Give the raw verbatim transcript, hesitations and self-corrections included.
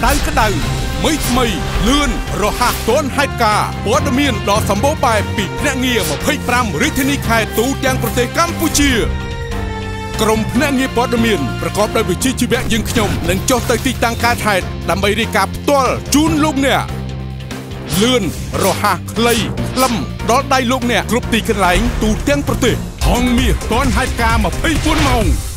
ដៅក្តៅមិនថ្មីលឿនរហ័សទាន់ហេតុការណ៍ព័ត៌មានដ៏សម្បូរបែបពីភ្នាក់ងារยี่สิบห้าរាជធានីខេត្តទូទាំងប្រទេសកម្ពុជាក្រុមភ្នាក់ងារព័ត៌មានប្រកបដោយវិជ្ជាជីវៈយើងខ្ញុំនឹងចុះទៅទីតាំងកើតហេតុដើម្បីរាយការណ៍ផ្ទាល់ជូនលោកអ្នកលឿនរហ័សខ្លីខ្លឹមដល់ដៃលោកអ្នកគ្រប់ទីកន្លែងទូទាំងប្រទេសហងមាសទាន់ហេតុការណ៍ยี่สิบสี่ម៉ោង